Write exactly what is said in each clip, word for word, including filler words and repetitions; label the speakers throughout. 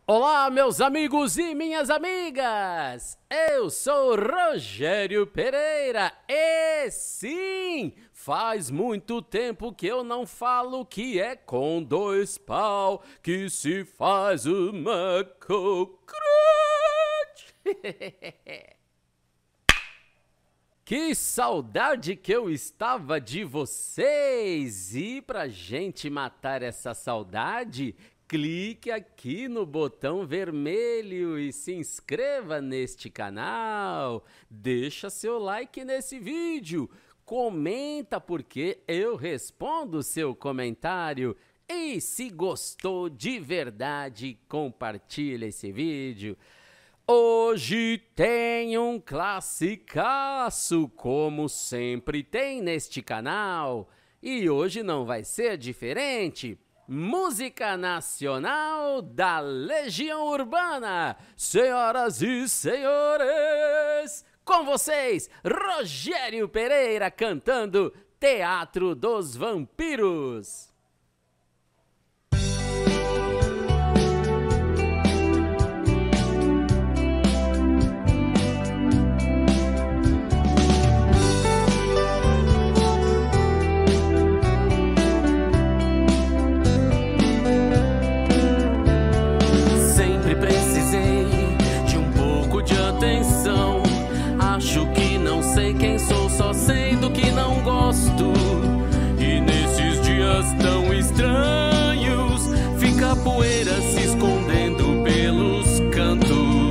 Speaker 1: Olá, meus amigos e minhas amigas! Eu sou Rogério Pereira e sim, faz muito tempo que eu não falo que é com dois pau que se faz uma cockroach. Que saudade que eu estava de vocês! E pra gente matar essa saudade, clique aqui no botão vermelho e se inscreva neste canal. Deixa seu like nesse vídeo, comenta porque eu respondo seu comentário. E se gostou de verdade, compartilha esse vídeo. Hoje tem um classicaço, como sempre tem neste canal. E hoje não vai ser diferente. Música nacional da Legião Urbana. Senhoras e senhores, com vocês, Rogério Pereira cantando Teatro dos Vampiros. Acho que não sei quem sou, só sei do que não gosto. E nesses dias tão estranhos, fica a poeira se escondendo pelos cantos.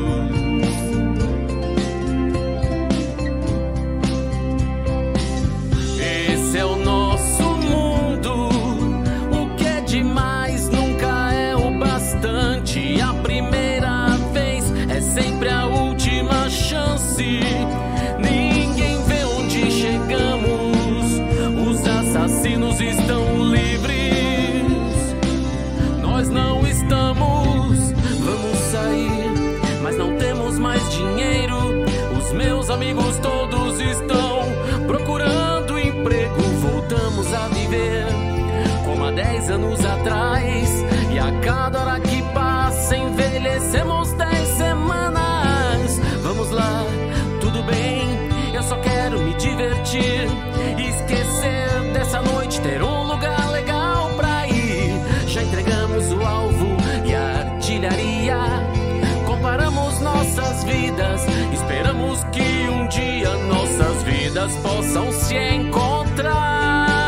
Speaker 1: Esse é o nosso mundo, o que é demais nunca é o bastante. A primeira vez é sempre a última chance. Ninguém vê onde chegamos, os assassinos estão livres. Nós não estamos, vamos sair, mas não temos mais dinheiro. Os meus amigos todos estão procurando emprego. Voltamos a viver como há dez anos atrás, e a cada hora que passa envelhecemos dez semanas. Vamos lá, tudo bem, eu só quero me divertir, esquecer dessa noite, ter um lugar legal pra ir. Já entregamos o alvo e a artilharia, comparamos nossas vidas, esperamos que um dia nossas vidas possam se encontrar.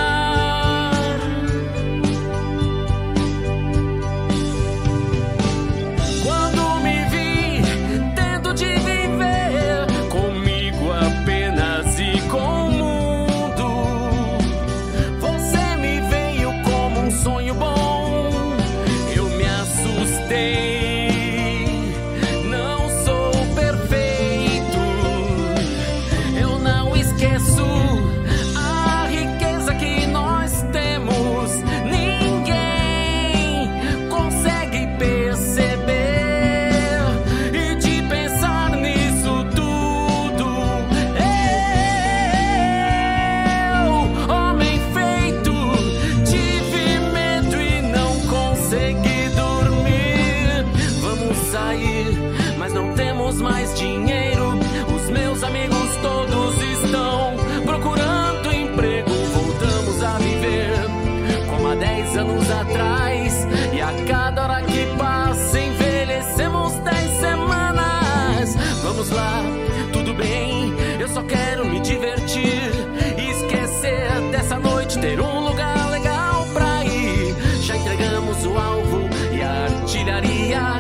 Speaker 1: Mas não temos mais dinheiro, os meus amigos todos estão procurando emprego. Voltamos a viver como há dez anos atrás, e a cada hora que passa envelhecemos dez semanas. Vamos lá, tudo bem, eu só quero me divertir, esquecer dessa noite, ter um lugar legal pra ir. Já entregamos o alvo e a artilharia,